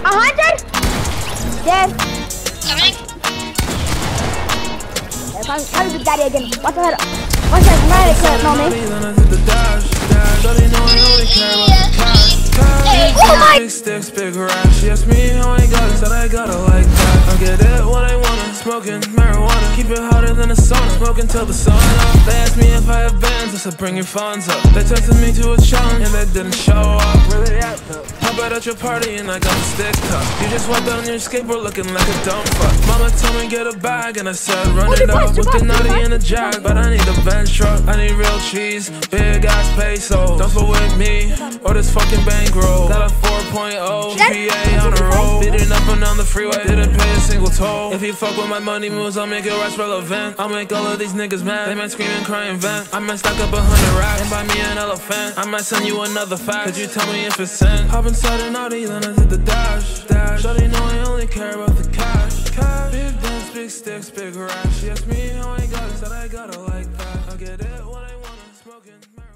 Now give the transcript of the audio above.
100? Dead. Come to daddy again. What's the hell? What's that? No, me. Oh my! Big sticks, big racks. She asked me how I got it, said I got it like that. I get it when I want it, smoking marijuana. Keep it hotter than a sauna, smoking till the sun up. They asked me if I have bands, I said bring your funds up. They tested me to a challenge and they didn't show up. Where they at though? How about at your party and I got a stick tough. You just walked on your skateboard looking like a dumb fuck. Mama told me get a bag and I said run it up with the nutty and a jack. But I need a bench truck, I need real cheese, big ass peso. Don't fuck with me or this fucking bankroll. Got a 4.0 GPA on the road. Beating up and down the freeway, didn't pay a single toll. If you fuck with my money moves, I'll make it rest relevant. I'll make all of these niggas mad. They might scream and cry and vent. I might stack up 100 racks and buy me an elephant. I might send you another fax. Could you tell me if it's sent? Hop inside an Audi, then I did the dash. Shawty know I only care about the cash. Big guns, big sticks, big racks. She asked me how I got it, said I got it like that. I get it when I want it, smoking.